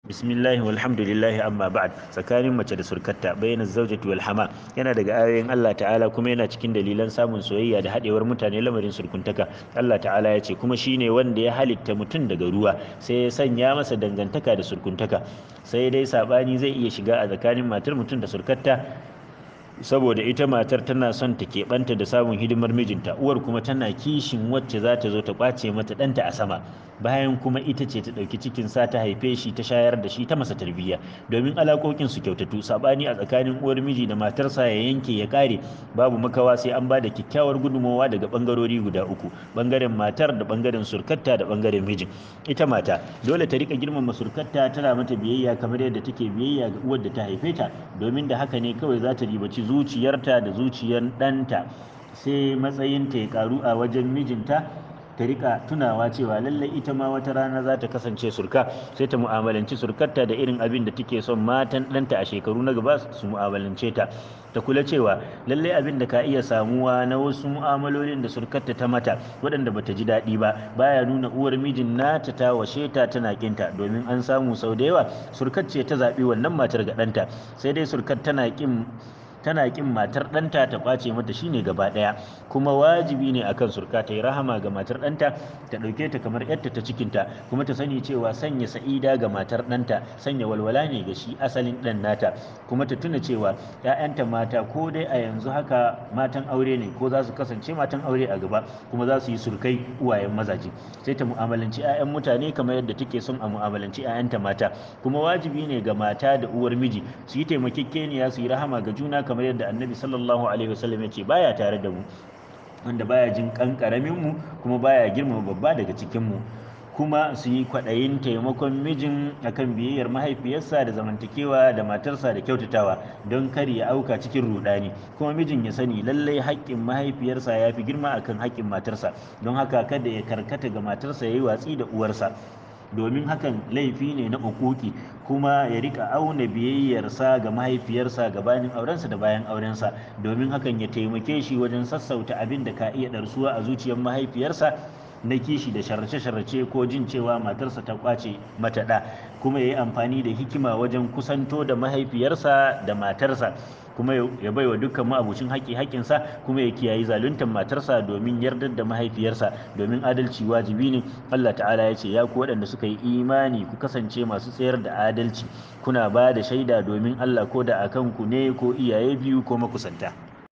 Bismillahi walhamdulillahi amma ba'd. Tsakanin mace da surkarta bayyana zaujati wal hama yana daga ayoyin Allah ta'ala kuma yana cikin dalilan samun soyayya da hadewar mutane lamarin surkuntaka. Allah ta'ala ya ce kuma shine wanda ya halitta mutum daga ruwa sai ya sanya masa dangantaka da surkuntaka. Sai dai sabani zai iya shiga a tsakanin matar mutum da surkarta saboda ita matar tana son ta keɓanta da samun hidimar mijinta, uwar kuma tana kishin wacce za ta zo ta ƙwace mata ɗanta a sama, bayan kuma ita ce ta ɗauki cikin sa ta haife shi ta shayar da shi ta masa tarbiyya. Domin alaƙoƙin su kyautatu, saɓani a tsakanin uwar miji da matarsa ya yanke ya ƙare, babu makawa sai an ba da kyakkyawar gudunmawa daga ɓangarori guda uku, ɓangaren matar da ɓangaren surkarta da ɓangaren mijin. Ita mata dole ta riƙa girmama surkarta, tana mata biyayya kamar yadda take biyayya ga uwar da ta haife ta, domin da haka ne kawai za ta ribaci zuciyarta da zuciyar ɗanta, sai matsayinta ya ƙaru a wajen mijinta, ta rika tunawa cewa lallai ita ma wata rana za ta kasance surka, sai ta mu'amalanci surkarta da irin abin da take son matan ɗanta a shekaru na gaba su mu'amalance ta. Ta kula cewa lallai abin da ka iya samuwa na wasu mu'amalolin da surkarta ta mata waɗanda bata ji daɗi ba baya nuna uwar mijin nata ta washe ta tana kinta, domin an samu sau da yawa surkar ce ta zaɓi wannan matar ga ɗanta, sai dai surkar tana kin matar ɗanta ta ƙwace mata shine gaba ɗaya. Kuma wajibi ne akan surka ta yi rahama ga matar ɗanta, ta ɗauke ta kamar yarta ta cikinta, kuma ta sani cewa sanya sa'ida ga matar ɗanta sanya walwala ne ga shi asalin ɗan nata, kuma ta tuna cewa 'ya'yanta mata ko dai a yanzu haka matan aure ne ko za su kasance matan aure a gaba, kuma za su yi surkai uwayen mazaje. Sai ta mu'amalanci 'ya'yan mutane kamar yadda take son a mu'amalanci 'ya'yanta mata. Kuma wajibi ne ga mata da uwar miji su yi taimakekeniya, su yi rahama ga juna, kamar yadda annabi sallallahu alaihi wasallam ya ce baya tare da mu wanda baya jin kan karamin mu kuma baya girmama babba daga cikin mu. Kuma su yi kwaɗayin taimakon mijin akan biyayyar mahaifiyarsa da zamantakewa da matarsa da kyautatawa, don kar ya auka cikin rudani. Kuma mijin ya sani lallai haƙƙin mahaifiyarsa ya fi girma akan haƙƙin matarsa, don haka kada ya karkata ga matarsa ya yi watsi da uwarsa, domin hakan laifi ne na uquqi. Kuma ya rika auna biyayyarsa ga mahaifiyarsa gabanin aurensa da bayan aurensa, domin hakan ya taimake shi wajen sassauta abin da ka iya ɗarsuwa a zuciyar mahaifiyarsa na kishi da sharrace-sharrace ko jin cewa matarsa ta ƙwace mata ɗa. Kuma ya yi amfani da hikima wajen kusanto da mahaifiyarsa da matarsa, kuma ya baiwa dukkan ma'abucin haƙƙi haƙƙinsa, kuma ya kiyayi zaluntar matarsa domin yardar da mahaifiyarsa, domin adalci wajibi ne. Allah ta'ala ya ce ya ku waɗanda suka yi imani ku kasance masu tsayar da adalci, kuna ba da shaida domin Allah ko da akan ku ne ko iyaye biyu ko makusanta.